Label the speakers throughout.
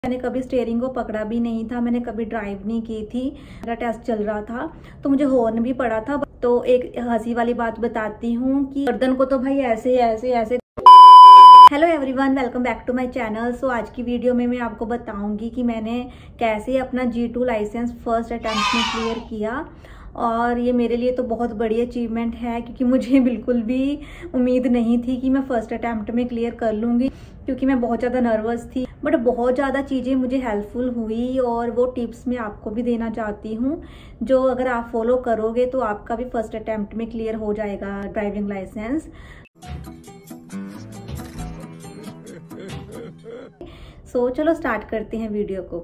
Speaker 1: मैंने कभी स्टीयरिंग को पकड़ा भी नहीं था, मैंने कभी ड्राइव नहीं की थी। मेरा टेस्ट चल रहा था तो मुझे हॉर्न भी पड़ा था। तो एक हंसी वाली बात बताती हूँ कि गर्दन को तो भाई ऐसे ऐसे ऐसे। Hello everyone, welcome back to my channel. So आज की वीडियो में मैं आपको बताऊंगी कि मैंने कैसे अपना G2 लाइसेंस फर्स्ट अटेम्प्ट में क्लियर किया। और ये मेरे लिए तो बहुत बड़ी अचीवमेंट है क्योंकि मुझे बिल्कुल भी उम्मीद नहीं थी कि मैं फर्स्ट अटेम्प्ट में क्लियर कर लूँगी, क्योंकि मैं बहुत ज़्यादा नर्वस थी। बट बहुत ज़्यादा चीज़ें मुझे हेल्पफुल हुई और वो टिप्स मैं आपको भी देना चाहती हूँ, जो अगर आप फॉलो करोगे तो आपका भी फर्स्ट अटेम्प्ट में क्लियर हो जाएगा ड्राइविंग लाइसेंस। सो चलो स्टार्ट करते हैं वीडियो को।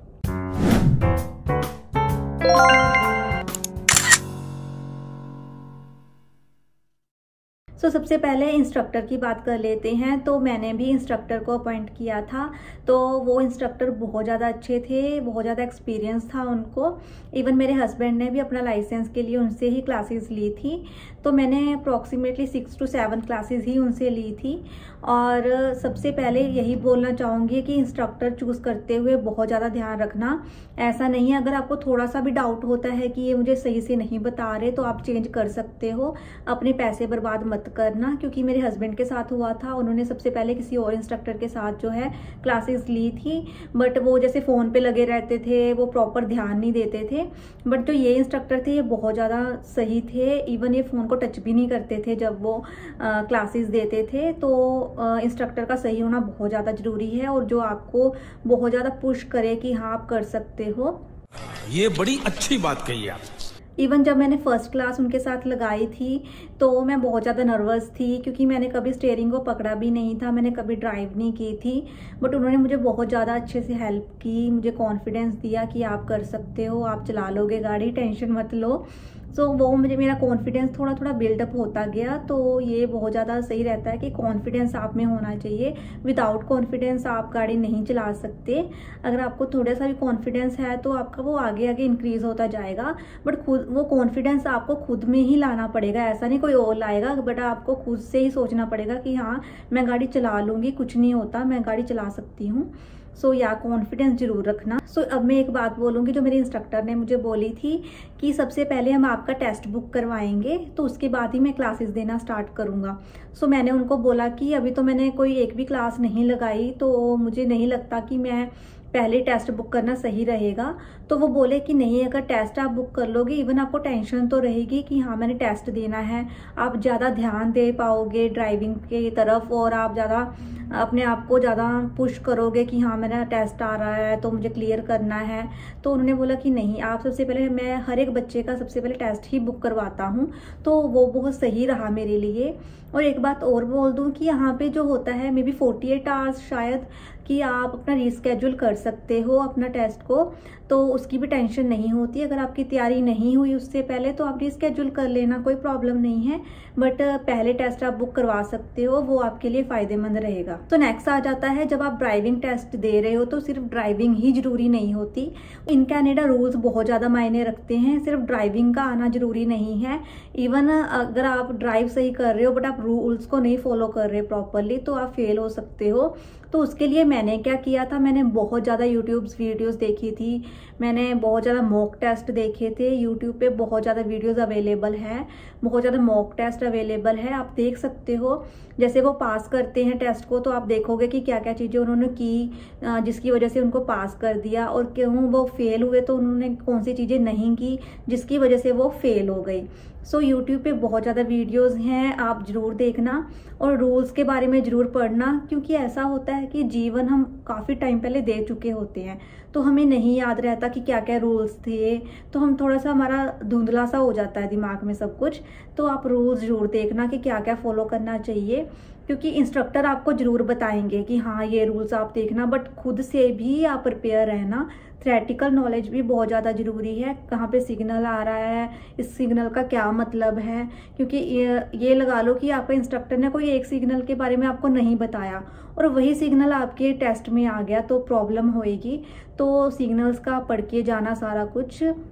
Speaker 1: सबसे पहले इंस्ट्रक्टर की बात कर लेते हैं। तो मैंने भी इंस्ट्रक्टर को अपॉइंट किया था। तो वो इंस्ट्रक्टर बहुत ज़्यादा अच्छे थे, बहुत ज़्यादा एक्सपीरियंस था उनको। इवन मेरे हस्बैंड ने भी अपना लाइसेंस के लिए उनसे ही क्लासेस ली थी। तो मैंने अप्रॉक्सीमेटली 6 to 7 क्लासेस ही उनसे ली थी। और सबसे पहले यही बोलना चाहूँगी कि इंस्ट्रक्टर चूज़ करते हुए बहुत ज़्यादा ध्यान रखना। ऐसा नहीं है, अगर आपको थोड़ा सा भी डाउट होता है कि ये मुझे सही से नहीं बता रहे तो आप चेंज कर सकते हो। अपने पैसे बर्बाद मत करना, क्योंकि मेरे हस्बैंड के साथ हुआ था। उन्होंने सबसे पहले किसी और इंस्ट्रक्टर के साथ जो है क्लासेस ली थी, बट वो जैसे फ़ोन पे लगे रहते थे, वो प्रॉपर ध्यान नहीं देते थे। बट जो ये इंस्ट्रक्टर थे ये बहुत ज़्यादा सही थे। इवन ये फ़ोन को टच भी नहीं करते थे जब वो क्लासेस देते थे। तो इंस्ट्रक्टर का सही होना बहुत ज़्यादा ज़रूरी है, और जो आपको बहुत ज़्यादा पुश करे कि हाँ आप कर सकते हो।
Speaker 2: ये बड़ी अच्छी बात कही आप।
Speaker 1: इवन जब मैंने फर्स्ट क्लास उनके साथ लगाई थी तो मैं बहुत ज़्यादा नर्वस थी, क्योंकि मैंने कभी स्टीयरिंग को पकड़ा भी नहीं था, मैंने कभी ड्राइव नहीं की थी। बट उन्होंने मुझे बहुत ज़्यादा अच्छे से हेल्प की, मुझे कॉन्फिडेंस दिया कि आप कर सकते हो, आप चला लोगे गाड़ी, टेंशन मत लो। सो वो मुझे, मेरा कॉन्फिडेंस थोड़ा थोड़ा बिल्डअप होता गया। तो ये बहुत ज़्यादा सही रहता है कि कॉन्फिडेंस आप में होना चाहिए। विदाउट कॉन्फिडेंस आप गाड़ी नहीं चला सकते। अगर आपको थोड़ा सा भी कॉन्फिडेंस है तो आपका वो आगे आगे इंक्रीज होता जाएगा। बट खुद वो कॉन्फिडेंस आपको खुद में ही लाना पड़ेगा, ऐसा नहीं कोई और लाएगा। बट आपको खुद से ही सोचना पड़ेगा कि हाँ मैं गाड़ी चला लूँगी, कुछ नहीं होता, मैं गाड़ी चला सकती हूँ। सो या कॉन्फिडेंस जरूर रखना। अब मैं एक बात बोलूँगी जो मेरे इंस्ट्रक्टर ने मुझे बोली थी कि सबसे पहले हम आपका टेस्ट बुक करवाएंगे, तो उसके बाद ही मैं क्लासेस देना स्टार्ट करूँगा। मैंने उनको बोला कि अभी तो मैंने कोई एक भी क्लास नहीं लगाई, तो मुझे नहीं लगता कि मैं पहले टेस्ट बुक करना सही रहेगा। तो वो बोले कि नहीं, अगर टेस्ट आप बुक कर लोगे, इवन आपको टेंशन तो रहेगी कि हाँ मैंने टेस्ट देना है, आप ज़्यादा ध्यान दे पाओगे ड्राइविंग की तरफ, और आप ज़्यादा अपने आप को ज़्यादा पुश करोगे कि हाँ मेरा टेस्ट आ रहा है तो मुझे क्लियर करना है। तो उन्होंने बोला कि नहीं, आप सबसे पहले, मैं हर एक बच्चे का सबसे पहले टेस्ट ही बुक करवाता हूँ। तो वो बहुत सही रहा मेरे लिए। और एक बात और बोल दूँ कि यहाँ पे जो होता है मे बी 48 आवर्स शायद, कि आप अपना रीस्केड्यूल कर सकते हो अपना टेस्ट को, तो उसकी भी टेंशन नहीं होती। अगर आपकी तैयारी नहीं हुई उससे पहले तो आप रीस्केड्यूल कर लेना, कोई प्रॉब्लम नहीं है। बट पहले टेस्ट आप बुक करवा सकते हो, वो आपके लिए फायदेमंद रहेगा। तो नेक्स्ट आ जाता है, जब आप ड्राइविंग टेस्ट दे रहे हो तो सिर्फ ड्राइविंग ही जरूरी नहीं होती। इन कनाडा रूल्स बहुत ज़्यादा मायने रखते हैं, सिर्फ ड्राइविंग का आना जरूरी नहीं है। इवन अगर आप ड्राइव सही कर रहे हो बट आप रूल्स को नहीं फॉलो कर रहे प्रॉपरली, तो आप फेल हो सकते हो। तो उसके लिए मैंने क्या किया था, मैंने बहुत ज़्यादा यूट्यूब वीडियोस देखी थी, मैंने बहुत ज़्यादा मॉक टेस्ट देखे थे। यूट्यूब पे बहुत ज़्यादा वीडियोस अवेलेबल है, बहुत ज़्यादा मॉक टेस्ट अवेलेबल है, आप देख सकते हो। जैसे वो पास करते हैं टेस्ट को तो आप देखोगे कि क्या क्या चीज़ें उन्होंने की जिसकी वजह से उनको पास कर दिया, और क्यों वो फेल हुए तो उन्होंने कौन सी चीज़ें नहीं की जिसकी वजह से वो फेल हो गई। यूट्यूब पे बहुत ज़्यादा वीडियोस हैं, आप ज़रूर देखना और रूल्स के बारे में ज़रूर पढ़ना, क्योंकि ऐसा होता है कि जीवन हम काफ़ी टाइम पहले दे चुके होते हैं तो हमें नहीं याद रहता कि क्या क्या रूल्स थे। तो हम थोड़ा सा, हमारा धुंधला सा हो जाता है दिमाग में सब कुछ। तो आप रूल्स ज़रूर देखना कि क्या क्या फॉलो करना चाहिए, क्योंकि इंस्ट्रक्टर आपको ज़रूर बताएंगे कि हाँ ये रूल्स आप देखना, बट खुद से भी आप प्रिपेयर रहना। थ्योरेटिकल नॉलेज भी बहुत ज़्यादा ज़रूरी है, कहाँ पे सिग्नल आ रहा है, इस सिग्नल का क्या मतलब है। क्योंकि ये लगा लो कि आपका इंस्ट्रक्टर ने कोई एक सिग्नल के बारे में आपको नहीं बताया और वही सिग्नल आपके टेस्ट में आ गया तो प्रॉब्लम होएगी। तो सिग्नल्स का पढ़ के जाना सारा कुछ।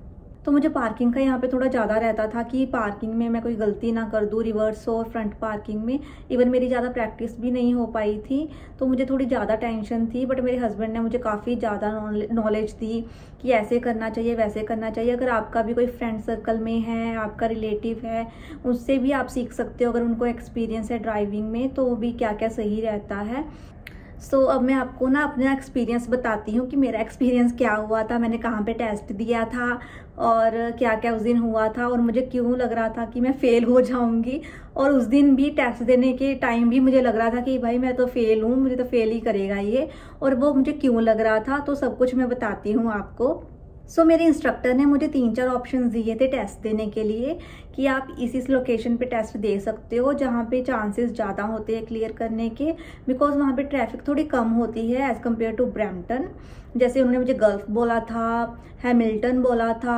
Speaker 1: तो मुझे पार्किंग का यहाँ पे थोड़ा ज़्यादा रहता था कि पार्किंग में मैं कोई गलती ना कर दूँ, रिवर्स और फ्रंट पार्किंग में। इवन मेरी ज़्यादा प्रैक्टिस भी नहीं हो पाई थी, तो मुझे थोड़ी ज़्यादा टेंशन थी। बट मेरे हस्बैंड ने मुझे काफ़ी ज़्यादा नॉलेज दी कि ऐसे करना चाहिए, वैसे करना चाहिए। अगर आपका भी कोई फ्रेंड सर्कल में है, आपका रिलेटिव है, उससे भी आप सीख सकते हो अगर उनको एक्सपीरियंस है ड्राइविंग में, तो भी क्या क्या सही रहता है। सो अब मैं आपको ना अपना एक्सपीरियंस बताती हूँ कि मेरा एक्सपीरियंस क्या हुआ था, मैंने कहाँ पे टेस्ट दिया था और क्या क्या उस दिन हुआ था, और मुझे क्यों लग रहा था कि मैं फ़ेल हो जाऊँगी। और उस दिन भी टेस्ट देने के टाइम भी मुझे लग रहा था कि भाई मैं तो फ़ेल हूँ, मुझे तो फ़ेल ही करेगा ये, और वो मुझे क्यों लग रहा था, तो सब कुछ मैं बताती हूँ आपको। सो मेरे इंस्ट्रक्टर ने मुझे 3-4 ऑप्शन दिए थे टेस्ट देने के लिए कि आप इस लोकेशन पे टेस्ट दे सकते हो जहाँ पे चांसेस ज़्यादा होते हैं क्लियर करने के, बिकॉज वहाँ पे ट्रैफिक थोड़ी कम होती है एज़ कम्पेयर टू ब्रैम्पटन। जैसे उन्होंने मुझे गल्फ बोला था, हैमिल्टन बोला था,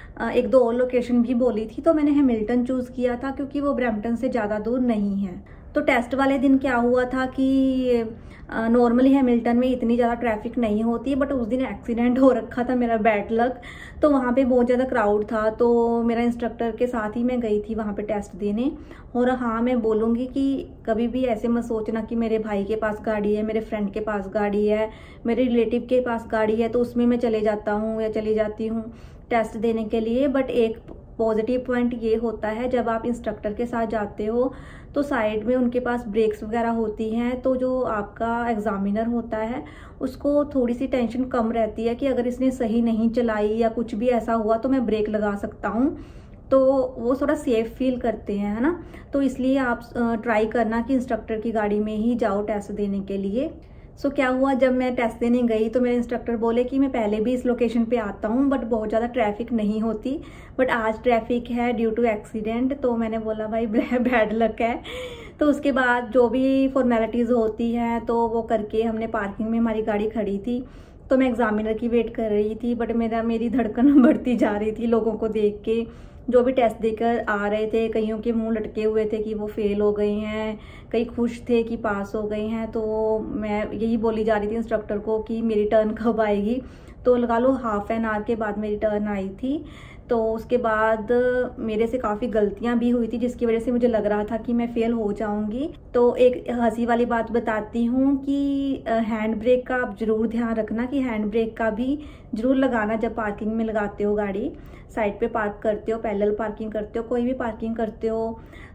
Speaker 1: 1-2 और लोकेशन भी बोली थी, तो मैंने हैमिल्टन चूज़ किया था क्योंकि वो ब्रैम्पटन से ज़्यादा दूर नहीं है। तो टेस्ट वाले दिन क्या हुआ था कि नॉर्मली हैमिल्टन में इतनी ज़्यादा ट्रैफिक नहीं होती, बट उस दिन एक्सीडेंट हो रखा था, मेरा बैड लक। तो वहाँ पे बहुत ज़्यादा क्राउड था, तो मेरा इंस्ट्रक्टर के साथ ही मैं गई थी वहाँ पे टेस्ट देने। और हाँ, मैं बोलूँगी कि कभी भी ऐसे मत सोचना कि मेरे भाई के पास गाड़ी है, मेरे फ्रेंड के पास गाड़ी है, मेरे रिलेटिव के पास गाड़ी है तो उसमें मैं चले जाता हूँ या चली जाती हूँ टेस्ट देने के लिए। बट एक पॉजिटिव पॉइंट ये होता है, जब आप इंस्ट्रक्टर के साथ जाते हो तो साइड में उनके पास ब्रेक्स वगैरह होती हैं, तो जो आपका एग्जामिनर होता है उसको थोड़ी सी टेंशन कम रहती है कि अगर इसने सही नहीं चलाई या कुछ भी ऐसा हुआ तो मैं ब्रेक लगा सकता हूँ, तो वो थोड़ा सेफ फील करते हैं, है ना। तो इसलिए आप ट्राई करना कि इंस्ट्रक्टर की गाड़ी में ही जाओ टेस्ट देने के लिए। सो क्या हुआ, जब मैं टेस्ट देने गई तो मेरे इंस्ट्रक्टर बोले कि मैं पहले भी इस लोकेशन पे आता हूँ बट बहुत ज़्यादा ट्रैफिक नहीं होती, बट आज ट्रैफिक है ड्यू टू एक्सीडेंट। तो मैंने बोला भाई बैड लक है। तो उसके बाद जो भी फॉर्मेलिटीज़ होती हैं तो वो करके हमने पार्किंग में हमारी गाड़ी खड़ी थी, तो मैं एग्जामिनर की वेट कर रही थी। बट मेरी धड़कन बढ़ती जा रही थी लोगों को देख के, जो भी टेस्ट देकर आ रहे थे। कईयों के मुंह लटके हुए थे कि वो फेल हो गए हैं, कई खुश थे कि पास हो गए हैं। तो मैं यही बोली जा रही थी इंस्ट्रक्टर को कि मेरी टर्न कब आएगी, तो लगा लो हाफ एन आवर के बाद मेरी टर्न आई थी। तो उसके बाद मेरे से काफ़ी गलतियां भी हुई थी जिसकी वजह से मुझे लग रहा था कि मैं फेल हो जाऊंगी। तो एक हंसी वाली बात बताती हूँ कि हैंड ब्रेक का आप जरूर ध्यान रखना कि हैंड ब्रेक का भी जरूर लगाना जब पार्किंग में लगाते हो गाड़ी, साइड पे पार्क करते हो, पैरेलल पार्किंग करते हो, कोई भी पार्किंग करते हो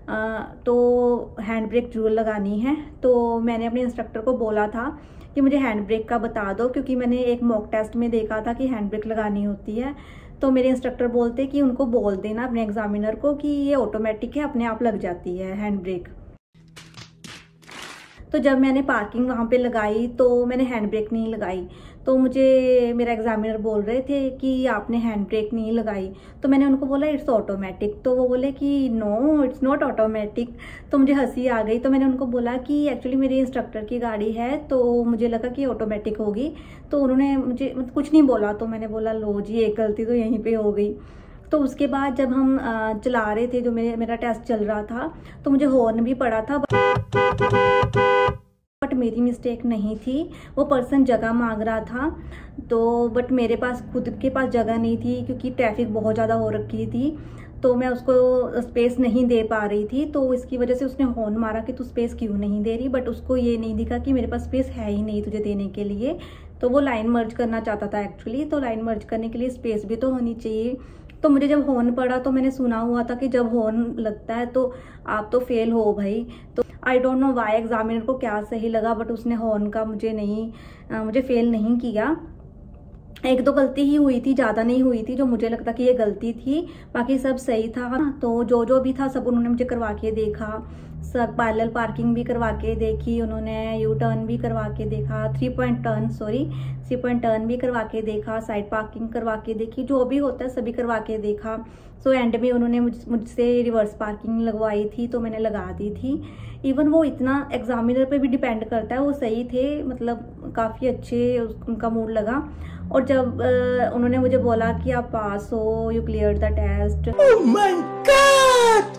Speaker 1: तो हैंड ब्रेक जरूर लगानी है। तो मैंने अपने इंस्ट्रक्टर को बोला था कि मुझे हैंड ब्रेक का बता दो, क्योंकि मैंने एक मॉक टेस्ट में देखा था कि हैंड ब्रेक लगानी होती है। तो मेरे इंस्ट्रक्टर बोलते कि उनको बोल देना अपने एग्जामिनर को कि ये ऑटोमेटिक है, अपने आप लग जाती है हैंड ब्रेक। तो जब मैंने पार्किंग वहाँ पे लगाई तो मैंने हैंड ब्रेक नहीं लगाई, तो मुझे मेरा एग्जामिनर बोल रहे थे कि आपने हैंड ब्रेक नहीं लगाई। तो मैंने उनको बोला इट्स ऑटोमेटिक, तो वो बोले कि नो इट्स नॉट ऑटोमेटिक। तो मुझे हंसी आ गई। तो मैंने उनको बोला कि एक्चुअली मेरे इंस्ट्रक्टर की गाड़ी है तो मुझे लगा कि ऑटोमेटिक होगी। तो उन्होंने मुझे कुछ नहीं बोला, तो मैंने बोला लो जी एक गलती तो यहीं पर हो गई। तो उसके बाद जब हम चला रहे थे, जो मेरा टेस्ट चल रहा था, तो मुझे हॉर्न भी पड़ा था, बट मेरी मिस्टेक नहीं थी। वो पर्सन जगह मांग रहा था, तो बट मेरे पास खुद के पास जगह नहीं थी क्योंकि ट्रैफिक बहुत ज़्यादा हो रखी थी, तो मैं उसको स्पेस नहीं दे पा रही थी। तो इसकी वजह से उसने हॉर्न मारा कि तू स्पेस क्यों नहीं दे रही, बट उसको ये नहीं दिखा कि मेरे पास स्पेस है ही नहीं तुझे देने के लिए। तो वो लाइन मर्ज करना चाहता था एक्चुअली, तो लाइन मर्ज करने के लिए स्पेस भी तो होनी चाहिए। तो मुझे जब हॉर्न पड़ा तो मैंने सुना हुआ था कि जब हॉर्न लगता है तो आप तो फेल हो भाई। तो I don't know why examiner को क्या सही लगा, बट उसने हॉर्न का मुझे फेल नहीं किया। 1-2 गलती ही हुई थी, ज़्यादा नहीं हुई थी जो मुझे लगता कि ये गलती थी, बाकी सब सही था। तो जो भी था सब उन्होंने मुझे करवा के देखा, सब पैरेलल पार्किंग भी करवा के देखी उन्होंने, यू टर्न भी करवा के देखा, 3 पॉइंट टर्न भी करवा के देखा, साइड पार्किंग करवा के देखी, जो भी होता है सभी करवा के देखा। सो एंड में उन्होंने मुझसे रिवर्स पार्किंग लगवाई थी, तो मैंने लगा दी थी। इवन वो इतना एग्जामिनर पे भी डिपेंड करता है, वो सही थे, मतलब काफ़ी अच्छे उनका मूड लगा। और जब उन्होंने मुझे बोला कि आप पास हो, you clear the test, oh my god,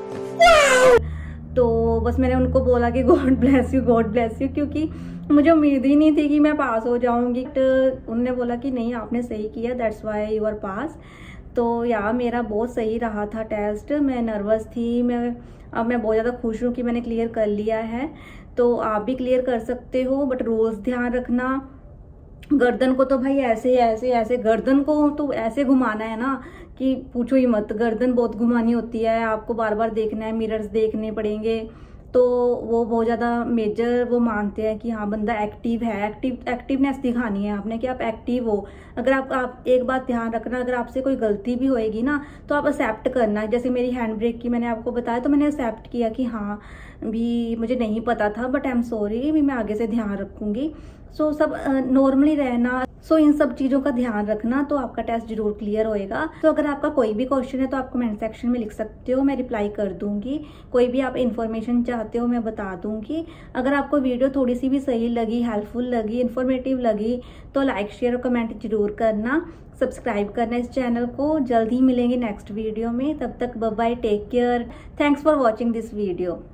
Speaker 1: तो बस मैंने उनको बोला कि गॉड ब्लेस यू, क्योंकि मुझे उम्मीद ही नहीं थी कि मैं पास हो जाऊंगी। तो उन्होंने बोला कि नहीं आपने सही किया, that's why you are pass. तो यार मेरा बहुत सही रहा था टेस्ट। मैं नर्वस थी, अब मैं बहुत ज़्यादा खुश हूँ कि मैंने क्लियर कर लिया है। तो आप भी क्लियर कर सकते हो, बट रोज़ ध्यान रखना। गर्दन को तो भाई ऐसे ऐसे ऐसे गर्दन को तो ऐसे घुमाना है ना कि पूछो ही मत। गर्दन बहुत घुमानी होती है, आपको बार बार देखना है, मिरर्स देखने पड़ेंगे। तो वो बहुत ज़्यादा मेजर वो मानते हैं कि हाँ बंदा एक्टिव है, एक्टिवनेस दिखानी है आपने कि आप एक्टिव हो। अगर आप एक बात ध्यान रखना, अगर आपसे कोई गलती भी होएगी ना तो आप एक्सेप्ट करना। जैसे मेरी हैंड ब्रेक की मैंने आपको बताया, तो मैंने एक्सेप्ट किया कि हाँ भी मुझे नहीं पता था, बट आई एम सॉरी, भी मैं आगे से ध्यान रखूंगी। सो सब नॉर्मली रहना, सो इन सब चीज़ों का ध्यान रखना, तो आपका टेस्ट जरूर क्लियर होएगा। तो अगर आपका कोई भी क्वेश्चन है तो आप कमेंट सेक्शन में लिख सकते हो, मैं रिप्लाई कर दूंगी। कोई भी आप इन्फॉर्मेशन चाहते हो मैं बता दूंगी। अगर आपको वीडियो थोड़ी सी भी सही लगी, हेल्पफुल लगी, इन्फॉर्मेटिव लगी तो लाइक शेयर और कमेंट जरूर करना। सब्सक्राइब करना इस चैनल को। जल्द ही मिलेंगे नेक्स्ट वीडियो में, तब तक bye bye, take care, thanks for watching this video.